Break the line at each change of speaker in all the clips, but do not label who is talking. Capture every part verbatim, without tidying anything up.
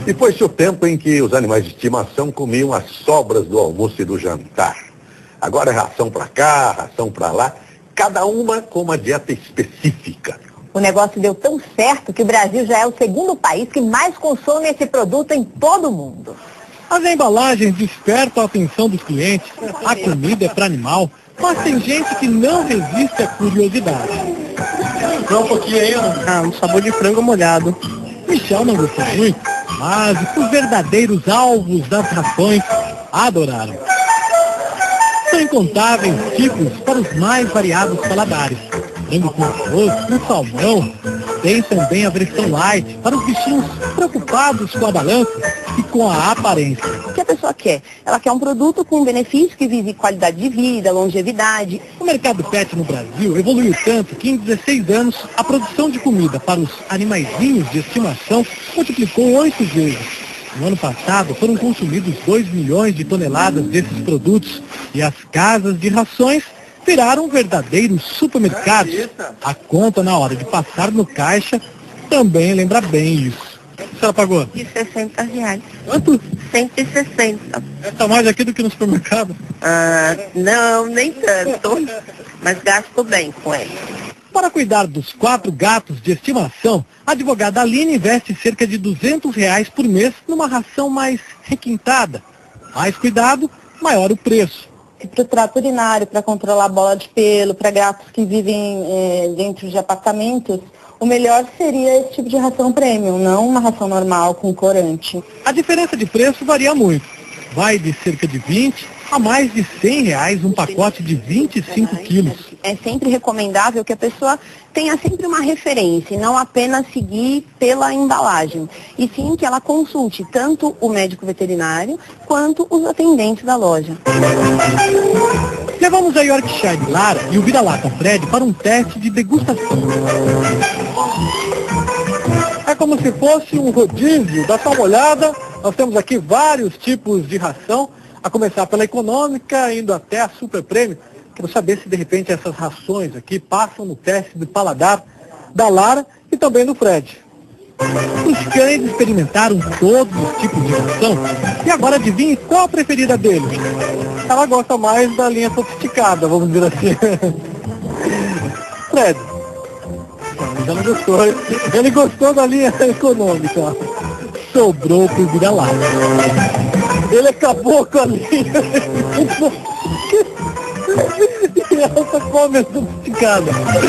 E foi-se o tempo em que os animais de estimação comiam as sobras do almoço e do jantar. Agora é ração para cá, ração para lá, cada uma com uma dieta específica.
O negócio deu tão certo que o Brasil já é o segundo país que mais consome esse produto em todo o mundo.
As embalagens despertam a atenção dos clientes, a comida é para animal, mas tem gente que não resiste à curiosidade.
Dá um pouquinho aí, né?
Ah, um sabor de frango molhado. Michel não gostou muito, mas os verdadeiros alvos das rações adoraram. São incontáveis tipos para os mais variados paladares. Frango com arroz, com salmão. Tem também a versão light para os bichinhos preocupados com a balança e com a aparência.
O que a pessoa quer? Ela quer um produto com benefício que vise qualidade de vida, longevidade.
O mercado pet no Brasil evoluiu tanto que em dezesseis anos a produção de comida para os animaizinhos de estimação multiplicou oito vezes. No ano passado foram consumidos dois milhões de toneladas desses produtos e as casas de rações viraram verdadeiros supermercados. A conta na hora de passar no caixa também lembra bem isso. O que a senhora pagou?
De sessenta reais.
Quanto?
cento e sessenta.
Essa mais aqui do que no supermercado?
Ah, não, nem tanto. Mas gasto bem com ele.
Para cuidar dos quatro gatos de estimação, a advogada Aline investe cerca de duzentos reais por mês numa ração mais requintada. Mais cuidado, maior o preço.
Para o trato urinário, para controlar a bola de pelo, para gatos que vivem é, dentro de apartamentos, o melhor seria esse tipo de ração premium, não uma ração normal com corante.
A diferença de preço varia muito. Vai de cerca de vinte a mais de cem reais um pacote de vinte e cinco quilos.
É sempre recomendável que a pessoa tenha sempre uma referência e não apenas seguir pela embalagem. E sim que ela consulte tanto o médico veterinário quanto os atendentes da loja.
Levamos a Yorkshire Lara e o vira-lata Fred para um teste de degustação. É como se fosse um rodízio. Dá só uma olhada. Nós temos aqui vários tipos de ração, a começar pela econômica, indo até a super prêmio. Quero saber se de repente essas rações aqui passam no teste do paladar da Lara e também do Fred. Os cães experimentaram todos os tipos de ração e agora adivinhe qual a preferida deles. Ela gosta mais da linha sofisticada, vamos dizer assim. Fred. Não, já não gostou. Ele gostou da linha econômica. Sobrou pro vira-lata. Ele acabou com a linha. E ela come a sofisticada.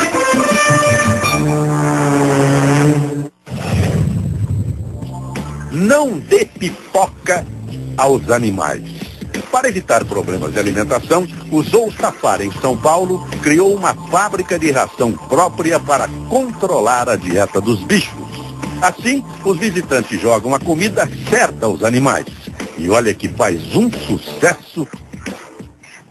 Não dê pipoca aos animais. Para evitar problemas de alimentação, o Zoo Safari em São Paulo criou uma fábrica de ração própria para controlar a dieta dos bichos. Assim, os visitantes jogam a comida certa aos animais. E olha que faz um sucesso